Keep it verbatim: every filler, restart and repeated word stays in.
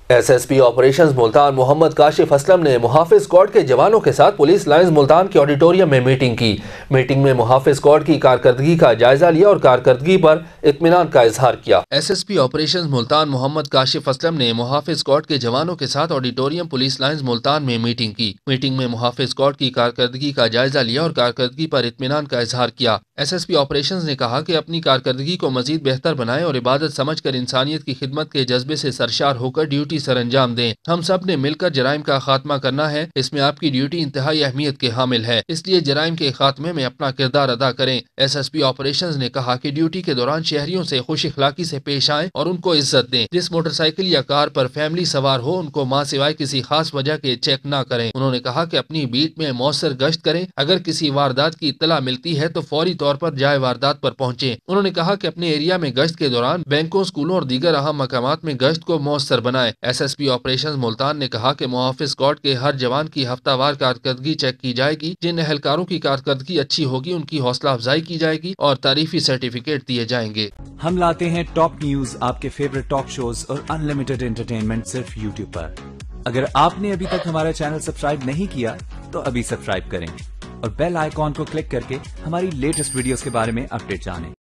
S S P operations Multan Muhammad Kashif Aslam نے محافظ squad کے جوانوں کے ساتھ پولیس لائنز ملتان کے آڈیٹوریم میں میٹنگ کی میٹنگ میں محافظ اسکواڈ کی کارکردگی کا جائزہ لیا اور کارکردگی پر اطمینان کا اظہار کیا۔ S S P operations Multan Muhammad Kashif Aslam نے محافظ اسکواڈ کے جوانوں کے ساتھ آڈیٹوریم پولیس لائنز ملتان میں میٹنگ کی میٹنگ میں محافظ اسکواڈ کی کارکردگی کا جائزہ لیا اور کارکردگی پر اطمینان کا اظہار کیا۔ ایس ایس پی آپریشنز نے کہا کہ اپنی کارکردگی کو مزید بہتر بنائیں اور عبادت سمجھ کر انسانیت کی خدمت کے جذبے سے سرشار ہو کر ڈیوٹی سر انجام دیں۔ ہم سب نے مل کر جرائم کا خاتمہ کرنا ہے، اس میں آپ کی ڈیوٹی انتہائی اہمیت کے حامل ہے، اس لیے جرائم کے خاتمے میں اپنا کردار ادا کریں۔ ایس ایس پی آپریشنز نے کہا کہ ڈیوٹی کے دوران شہریوں سے خوش اخلاقی سے پیش آئیں اور ان کو عزت دیں۔ جس موٹر سائیکل یا کار پر فیملی سوار ہو ان کو ماں سوائے کسی خاص وجہ کے چیک نہ کریں۔ انہوں نے کہا کہ اپنی بیٹ میں مؤثر گشت کریں، اگر کسی واردات کی اطلاع ملتی ہے تو فوری طور پر جائے واردات پر پہنچیں۔ انہوں نے کہا کہ اپنے ایریا میں گشت کے دوران بینکوں، اسکولوں اور دیگر اہم مقامات میں گشت کو مؤثر بنائیں۔ S S P operations Multan نے کہا کہ محافظ اسکواڈ کے ہر جوان کی ہفتہ وار کارکردگی چیک کی جائے گی، جن اہلکاروں کی کارکردگی اچھی ہوگی ان کی حوصلہ افزائی کی جائے گی اور تعریفی سرٹیفکیٹ دیے جائیں گے۔ ہم لاتے ہیں ٹاپ نیوز، آپ کے فیورٹ ٹاک شوز اور ان لمیٹڈ انٹرٹینمنٹ صرف یوٹیوب پر۔ اگر آپ نے ابھی تک ہمارا چینل سبسکرائب نہیں کیا تو ابھی سبسکرائب کریں اور بیل آئیکن کو کلک کر کے ہماری لیٹسٹ ویڈیوز کے بارے میں اپڈیٹ جانیں۔